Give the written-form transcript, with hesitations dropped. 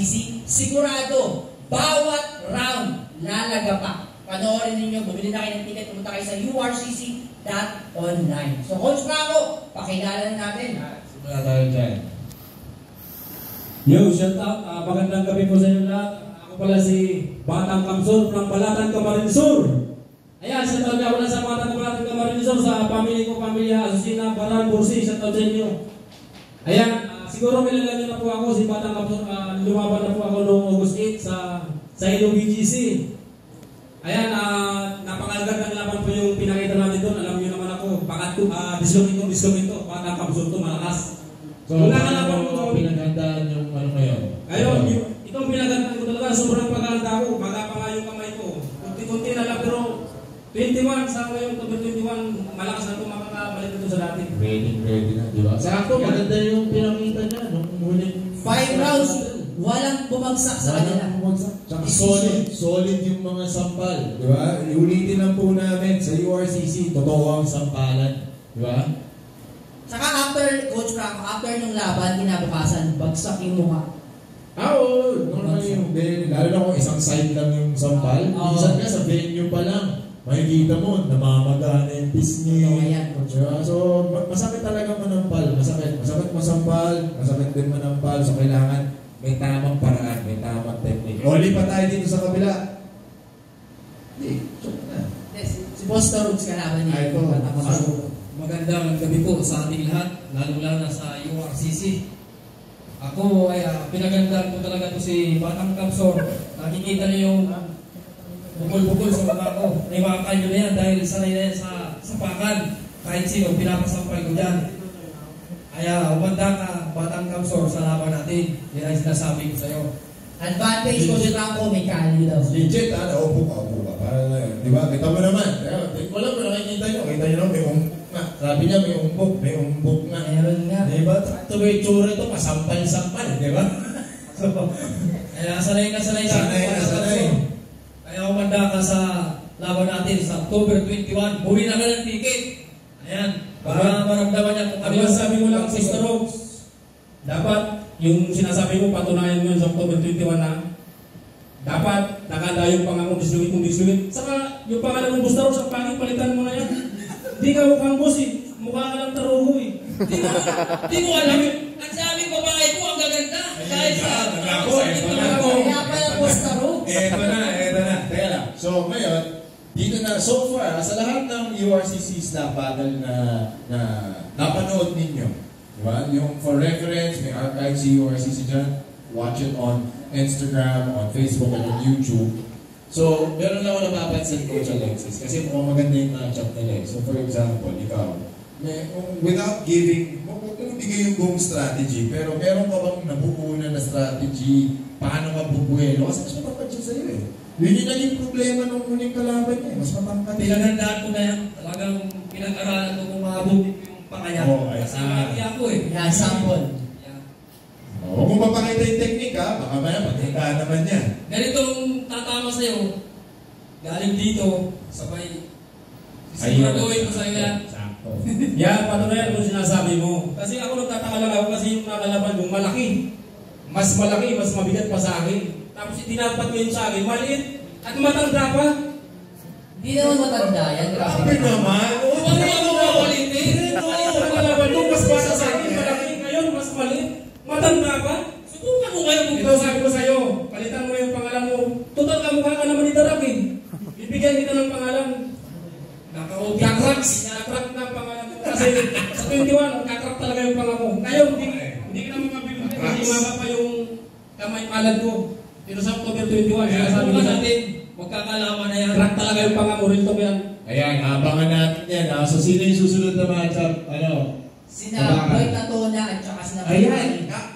sigurado, bawat round, lalagapak. Panoorin ninyo, bumili na kayo ng ticket, pumunta kayo sa urcc.online. So, Coach Franco, pakilala natin. Simula tayo dyan. Yo, shout out. Magandang gabi po sa inyo lahat. Ako pala si Batang Kamsur from Balatan, Camarines Sur. Ayan, shout out nga pala sa Batang Balatan, Camarines Sur, sa pamilya ko, pamilya Asusina, Baran, Bursi, shout out sa inyo. Ayan, siguro kilala niyo na po ako, si Batang Kamsur. Lumaban na po ako noong August 8 sa Ilo BGC. Ayan, napakagandang laban po yung pinakita natin doon. Alam niyo naman ako, dislokito, Batang Kamsur to, malakas. So, paano pinaghandaan yung ano ngayon? Ngayon, itong pinaghandaan ko talaga, sobrang paghahanda ko. Maga pa nga yung kamay ko. Kunti-kunti na lang, pero 21 sa ngayon, 21, malakas na ito makakabalik ito sa dati. Ready na, di ba? Sakto, maganda yung pinakita niya nung huling 5 rounds, walang bumagsak sa kanila. Tsaka solid yung mga sampal, di ba? Iulitin lang po namin sa URCC, totoo ang sampalan, di ba? Saka after, Coach Franco, after nung laban, kinabukasan, bagsak yung mukha. Oo, normal yung venue. Lalo na kung isang side lang yung sampal. Minsan nga sa venue pa lang, makikita mo, namamaga na yung pisngi. So, masakit talaga manampal. Masakit masampal, masakit din manampal. So, kailangan may tamang paraan, may tamang technique. Oli pa tayo dito sa kabila. Hindi, choke na. Si Boss Tarugs kalaban niya. Magandang gabi po sa ating lahat, lalo-lalo na sa URCC. Ako ay pinagandaan ko talaga to si Batang Kamsur. Nakikita niyo yung bukol-bukol sa mukha ko. Naiwakan nyo na yan dahil sanay na yan sa sapakan. Kahit sino, pinapasampal ko dyan. Kaya umanda ka, Batang Kamsur, sa laban natin. Yan ay sinasabi ko sa'yo. Advantage ko si Franco, may kali daw. Legit, naupo ka. Di ba? Kita mo naman. Wala mo nakikita nyo. Kita nyo may umpok na. Sabi niya may umpok na. Meron nga. Di ba? Ito may tsura ito, masampal-sampal. Di ba? So, kaya sanay na sanay. Kaya umanda ka sa laban natin sa October 21. Buwi na ka ng ticket. Ayan. Para maramdaman niya kung Ano sabi mo lang, Sister Rose, dapat yung sinasabi mo, patunayan mo sa October 21 na dapat nakanda yung pangako dislugit. Saka yung pangalan ng Buster Rose, ang pangit, palitan mo na yan. Hindi ka mukhang boss eh. Mukha ka lang tarugo eh. Di mo alam. Ang sabi ko, bahay ko ang gaganda. Dahil sa Kaya pala Boss Tarugs. Eto na. Teka lang. So, ngayon, dito na, so far, sa lahat ng URCCs na battle na napanood ninyo, diba? Yung for reference, may archive si URCC dyan. Watch it on Instagram, on Facebook, and on YouTube. So, meron lang ako napapansin, Coach Alexis, kasi mukhang maganda yung matchup nila. So, for example, ikaw, without giving, huwag ko bigay yung buong strategy, pero meron ka bang nabubunan na strategy, paano ka bubuelo? Kasi mas matangkad siya sa'yo eh. Yun yung naging problema nung huling kalaban niya, mas matangkad. pinagandaan ko na yan. Talagang pinag-aralan ko kung mabuti yung pakaya. Kasi hindi ako eh. Yan, sample. Huwag mong mapakita yung technique ha, baka maya magandaan naman yan. Ganitong tatama sa'yo, galing dito, sabay, siguraduhin ko sa'yo yan. Sakto. Yan, patunayan mo sinasabi mo. Kasi ako nagtataka lang ako kasi yung nakalaban kong malaki. Mas malaki, mas mabigat pa sa akin. Tapos itinapat mo yun sa akin, maliit at matanda pa. Hindi naman matanda yan. Grabe naman. Huwag mo ako mawalitin. Ang nakalaban ko, mas basa sa akin, malaki. Ngayon, mas maliit. Matanda pa. Subukan mo ngayon kung Ito sabi ko sa'yo, palitan mo yung pangalan mo. Total, kamukha ka naman ni Darak eh. Bibigyan kita ng pangalan. Kakrak na ang pangalan mo. Kasi sa 21, kakrak talaga yung pangalan mo. Ngayon, hindi ka naman mabibigyan. Kasi mama pa yung kamay palad ko. Pero sa October 21, sinasabi ko natin, magkakalaman na yan. crack talaga yung pangalan mo. Real talk yan. Ayan, abangan natin yan. So, sino yung susunod na matchup? Sina Boy Tatona at saka sina Ayan,